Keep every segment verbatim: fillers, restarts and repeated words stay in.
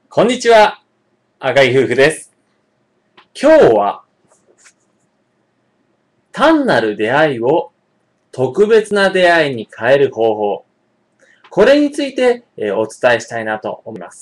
こんにちは、赤井夫婦です。今日は、単なる出会いを特別な出会いに変える方法。これについて、えー、お伝えしたいなと思います。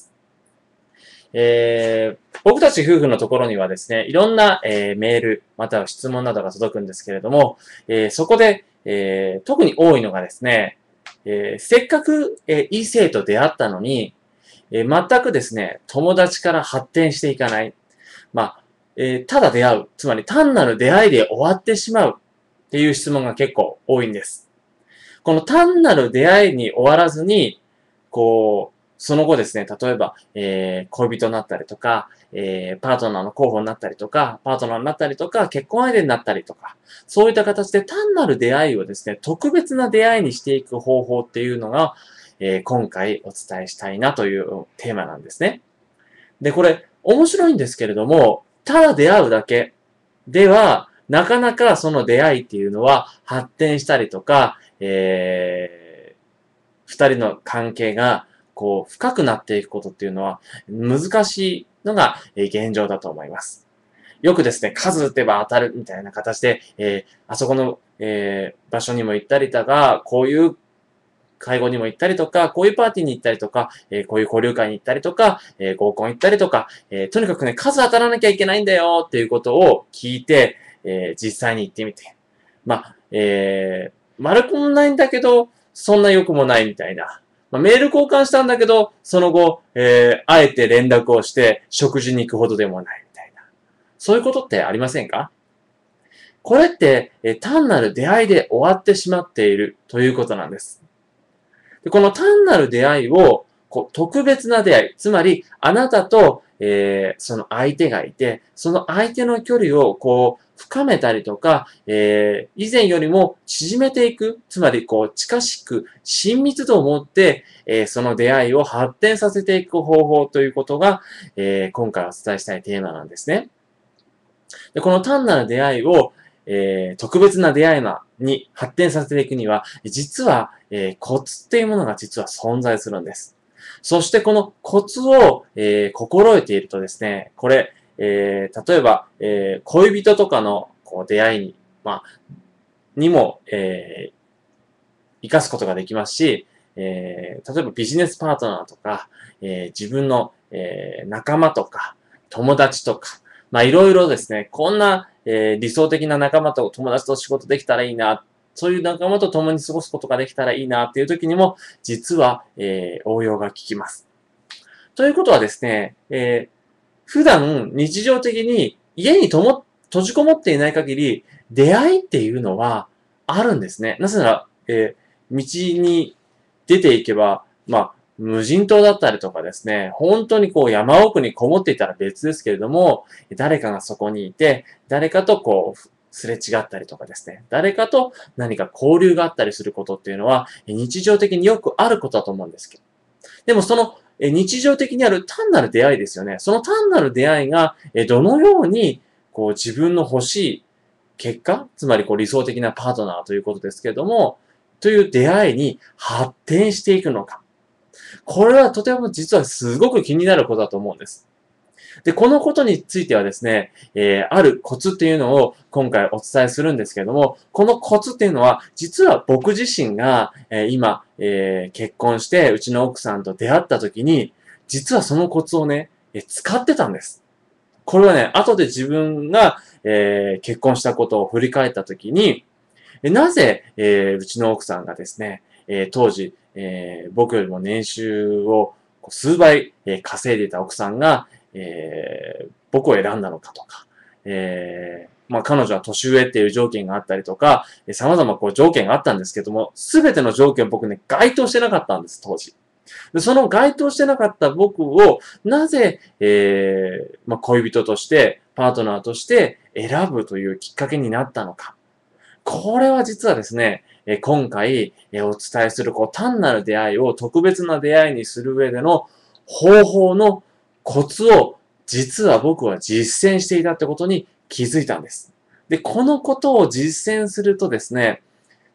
えー、僕たち夫婦のところにはですね、いろんな、えー、メール、または質問などが届くんですけれども、えー、そこで、えー、特に多いのがですね、えー、せっかく、えー、異性と出会ったのに、えー、全くですね、友達から発展していかない。まあ、えー、ただ出会う。つまり単なる出会いで終わってしまうっていう質問が結構多いんです。この単なる出会いに終わらずに、こう、その後ですね、例えば、えー、恋人になったりとか、えー、パートナーの候補になったりとか、パートナーになったりとか、結婚相手になったりとか、そういった形で単なる出会いをですね、特別な出会いにしていく方法っていうのが、えー、今回お伝えしたいなというテーマなんですね。で、これ、面白いんですけれども、ただ出会うだけでは、なかなかその出会いっていうのは発展したりとか、えー、二人の関係が、こう、深くなっていくことっていうのは難しいのが現状だと思います。よくですね、数打てば当たるみたいな形で、えー、あそこの、えー、場所にも行ったりとか、こういう会合にも行ったりとか、こういうパーティーに行ったりとか、えー、こういう交流会に行ったりとか、えー、合コン行ったりとか、えー、とにかくね、数当たらなきゃいけないんだよっていうことを聞いて、えー、実際に行ってみて。まあ、えー、丸くもないんだけど、そんな良くもないみたいな。まあ、メール交換したんだけど、その後、えー、あえて連絡をして食事に行くほどでもないみたいな。そういうことってありませんか？これって、えー、単なる出会いで終わってしまっているということなんです。でこの単なる出会いを、こう特別な出会い、つまり、あなたと、えー、その相手がいて、その相手の距離を、こう、深めたりとか、えー、以前よりも縮めていく、つまり、こう、近しく、親密度を持って、えー、その出会いを発展させていく方法ということが、えー、今回お伝えしたいテーマなんですね。で、この単なる出会いを、えー、特別な出会いに発展させていくには、実は、えー、コツっていうものが実は存在するんです。そしてこのコツを、えー、心得ているとですね、これ、えー、例えば、えー、恋人とかのこう出会いに、まあ、にも、えー、活かすことができますし、えー、例えばビジネスパートナーとか、えー、自分の、えー、仲間とか、友達とか、まあいろいろですね、こんな、えー、理想的な仲間と友達と仕事できたらいいな、そういう仲間と共に過ごすことができたらいいなっていう時にも、実は、えー、応用が効きます。ということはですね、えー、普段日常的に家にとも閉じこもっていない限り、出会いっていうのはあるんですね。なぜなら、えー、道に出ていけば、まあ、無人島だったりとかですね、本当にこう山奥にこもっていたら別ですけれども、誰かがそこにいて、誰かとこう、すれ違ったりとかですね、誰かと何か交流があったりすることっていうのは、日常的によくあることだと思うんですけど。でもその日常的にある単なる出会いですよね。その単なる出会いが、どのようにこう自分の欲しい結果、つまりこう理想的なパートナーということですけれども、という出会いに発展していくのか。これはとても実はすごく気になることだと思うんです。で、このことについてはですね、えー、あるコツっていうのを今回お伝えするんですけれども、このコツっていうのは、実は僕自身が、えー、今、えー、結婚してうちの奥さんと出会った時に、実はそのコツをね、えー、使ってたんです。これはね、後で自分が、えー、結婚したことを振り返った時に、なぜ、えー、うちの奥さんがですね、えー、当時、えー、僕よりも年収を数倍、えー、稼いでいた奥さんが、えー、僕を選んだのかとか、えー、まあ彼女は年上っていう条件があったりとか、様々こう条件があったんですけども、すべての条件僕ね、該当してなかったんです、当時。でその該当してなかった僕を、なぜ、えー、まあ恋人として、パートナーとして選ぶというきっかけになったのか。これは実はですね、今回お伝えするこう単なる出会いを特別な出会いにする上での方法のコツを実は僕は実践していたってことに気づいたんです。で、このことを実践するとですね、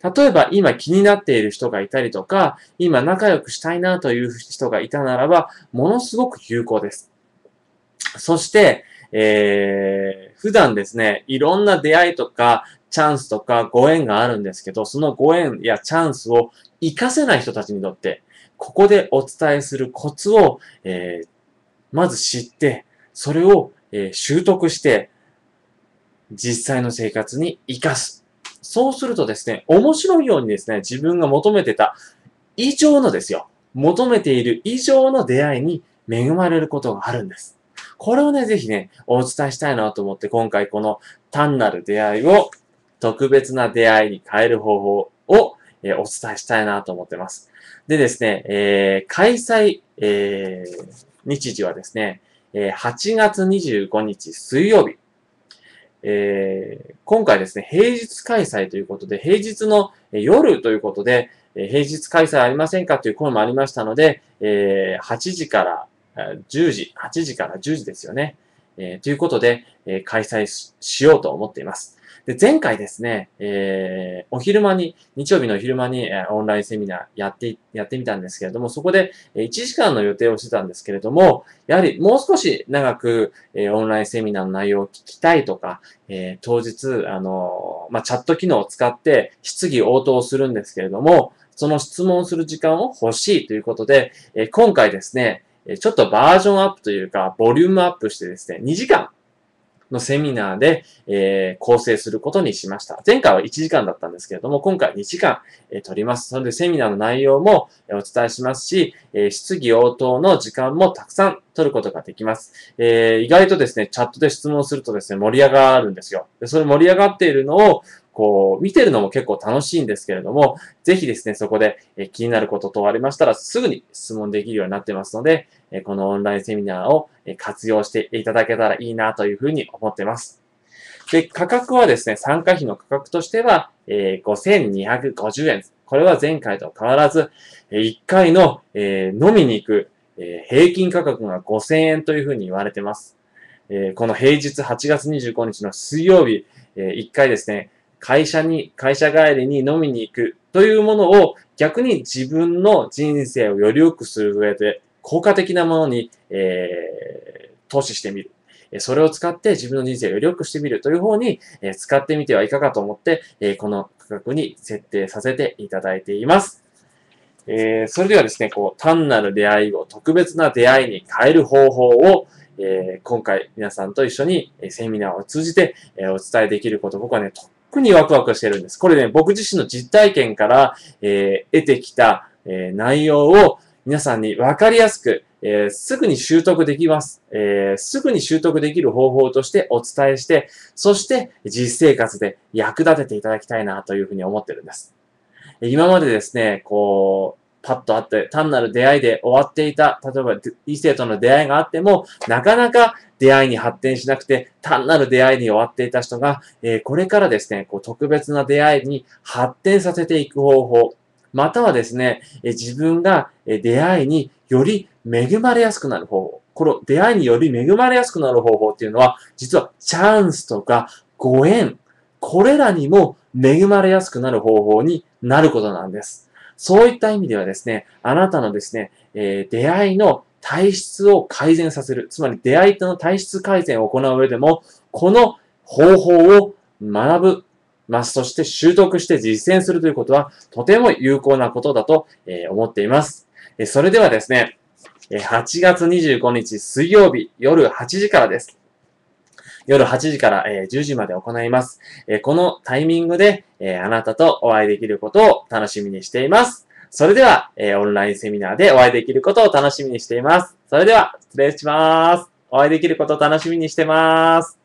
例えば今気になっている人がいたりとか、今仲良くしたいなという人がいたならば、ものすごく有効です。そして、えー、普段ですね、いろんな出会いとか、チャンスとかご縁があるんですけど、そのご縁やチャンスを活かせない人たちにとって、ここでお伝えするコツを、えー、まず知って、それを、えー、習得して、実際の生活に活かす。そうするとですね、面白いようにですね、自分が求めてた以上のですよ、求めている以上の出会いに恵まれることがあるんです。これをね、ぜひね、お伝えしたいなと思って、今回この単なる出会いを特別な出会いに変える方法を、えー、お伝えしたいなと思ってます。でですね、えー、開催、えー、日時はですね、はちがつにじゅうごにち水曜日。えー、今回ですね、平日開催ということで、平日の夜ということで、平日開催ありませんかという声もありましたので、えー、はちじからじゅうじ、はちじからじゅうじですよね。えー、ということで、えー、開催しようと思っています。で、前回ですね、えー、お昼間に、日曜日のお昼間に、えー、オンラインセミナーやって、やってみたんですけれども、そこでいちじかんの予定をしてたんですけれども、やはりもう少し長く、えー、オンラインセミナーの内容を聞きたいとか、えー、当日、あのー、まあ、チャット機能を使って質疑応答をするんですけれども、その質問する時間を欲しいということで、えー、今回ですね、ちょっとバージョンアップというか、ボリュームアップしてですね、にじかんのセミナーで、えー、構成することにしました。前回はいちじかんだったんですけれども、今回はにじかん、えー、取ります。それでセミナーの内容もお伝えしますし、えー、質疑応答の時間もたくさん取ることができます。えー、意外とですね、チャットで質問するとですね、盛り上がるんですよ。でそれ盛り上がっているのを、こう、見てるのも結構楽しいんですけれども、ぜひですね、そこで、えー、気になること等ありましたら、すぐに質問できるようになってますので、えー、このオンラインセミナーを活用していただけたらいいなというふうに思ってます。で、価格はですね、参加費の価格としては、えー、ごせんにひゃくごじゅうえん。これは前回と変わらず、いっかいの、えー、飲みに行く、えー、平均価格がごせんえんというふうに言われてます。えー、この平日はちがつにじゅうごにちの水曜日、えー、いっかいですね、会社に、会社帰りに飲みに行くというものを逆に自分の人生をより良くする上で効果的なものに、えー、投資してみる。それを使って自分の人生をより良くしてみるという方に使ってみてはいかがと思って、この価格に設定させていただいています。えー、それではですね、こう、単なる出会いを特別な出会いに変える方法を、えー、今回皆さんと一緒にセミナーを通じてお伝えできること、僕はね、特にワクワクしてるんです。これね、僕自身の実体験から、えー、得てきた、えー、内容を皆さんに分かりやすく、えー、すぐに習得できます、えー。すぐに習得できる方法としてお伝えして、そして実生活で役立てていただきたいなというふうに思ってるんです。今までですね、こう、パッとあって、単なる出会いで終わっていた、例えば異性との出会いがあっても、なかなか出会いに発展しなくて、単なる出会いに終わっていた人が、えー、これからですね、こう特別な出会いに発展させていく方法、またはですね、えー、自分が出会いにより恵まれやすくなる方法。この出会いにより恵まれやすくなる方法っていうのは、実はチャンスとかご縁、これらにも恵まれやすくなる方法になることなんです。そういった意味ではですね、あなたのですね、えー、出会いの体質を改善させる。つまり出会いとの体質改善を行う上でも、この方法を学ぶます。そして習得して実践するということは、とても有効なことだと思っています。それではですね、はちがつにじゅうごにち水曜日夜はちじからです。夜はちじからじゅうじまで行います。このタイミングであなたとお会いできることを楽しみにしています。それではオンラインセミナーでお会いできることを楽しみにしています。それでは失礼します。お会いできることを楽しみにしてます。